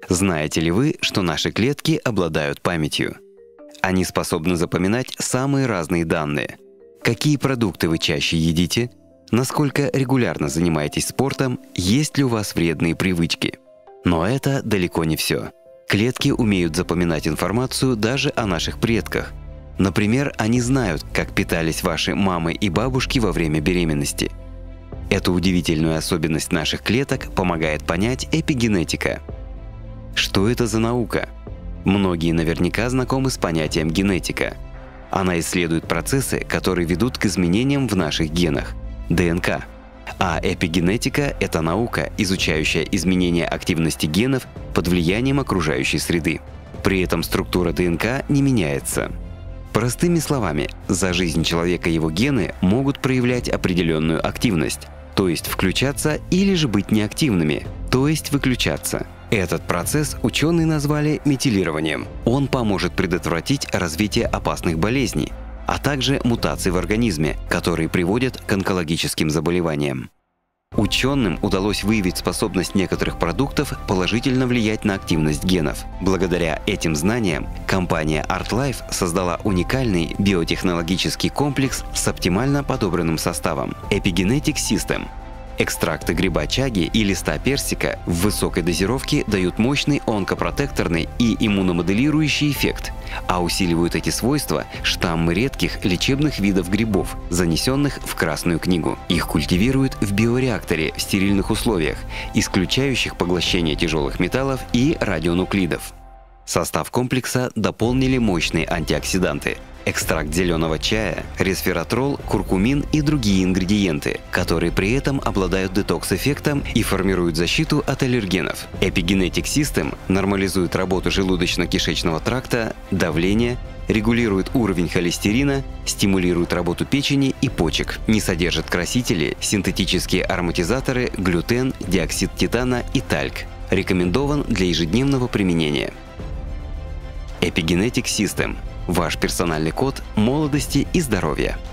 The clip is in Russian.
Знаете ли вы, что наши клетки обладают памятью? Они способны запоминать самые разные данные. Какие продукты вы чаще едите? Насколько регулярно занимаетесь спортом? Есть ли у вас вредные привычки? Но это далеко не все. Клетки умеют запоминать информацию даже о наших предках. Например, они знают, как питались ваши мамы и бабушки во время беременности. Эту удивительную особенность наших клеток помогает понять эпигенетика. Что это за наука? Многие наверняка знакомы с понятием генетика. Она исследует процессы, которые ведут к изменениям в наших генах – ДНК. А эпигенетика – это наука, изучающая изменения активности генов под влиянием окружающей среды. При этом структура ДНК не меняется. Простыми словами, за жизнь человека его гены могут проявлять определенную активность, то есть включаться или же быть неактивными, то есть выключаться. Этот процесс ученые назвали метилированием. Он поможет предотвратить развитие опасных болезней, а также мутаций в организме, которые приводят к онкологическим заболеваниям. Ученым удалось выявить способность некоторых продуктов положительно влиять на активность генов. Благодаря этим знаниям компания ArtLife создала уникальный биотехнологический комплекс с оптимально подобранным составом – Epigenetic System. Экстракты гриба чаги и листа персика в высокой дозировке дают мощный онкопротекторный и иммуномоделирующий эффект, а усиливают эти свойства штаммы редких лечебных видов грибов, занесенных в Красную книгу. Их культивируют в биореакторе в стерильных условиях, исключающих поглощение тяжелых металлов и радионуклидов. Состав комплекса дополнили мощные антиоксиданты – экстракт зеленого чая, ресвератрол, куркумин и другие ингредиенты, которые при этом обладают детокс-эффектом и формируют защиту от аллергенов. Epigenetic System нормализует работу желудочно-кишечного тракта, давление, регулирует уровень холестерина, стимулирует работу печени и почек, не содержит красители, синтетические ароматизаторы, глютен, диоксид титана и тальк. Рекомендован для ежедневного применения. Epigenetic System – ваш персональный код молодости и здоровья.